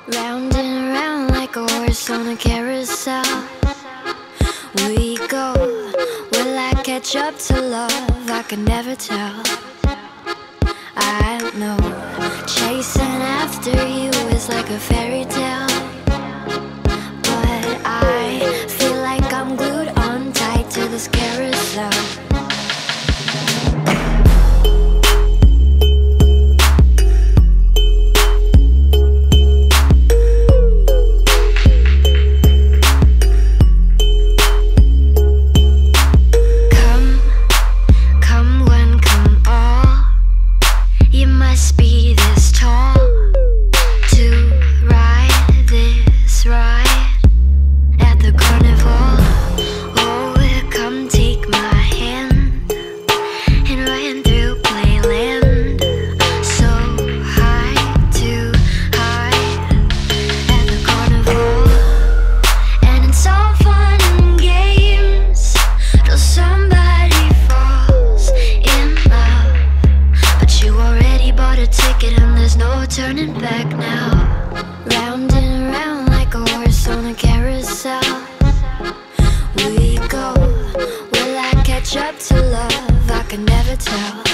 Round and round like a horse on a carousel we go. Will I catch up to love? I can never tell. I know chasing after you is like a fairy tale, but I feel like I'm glued on tight to this carousel. Turning back now. Round and round like a horse on a carousel we go. Will I catch up to love? I can never tell.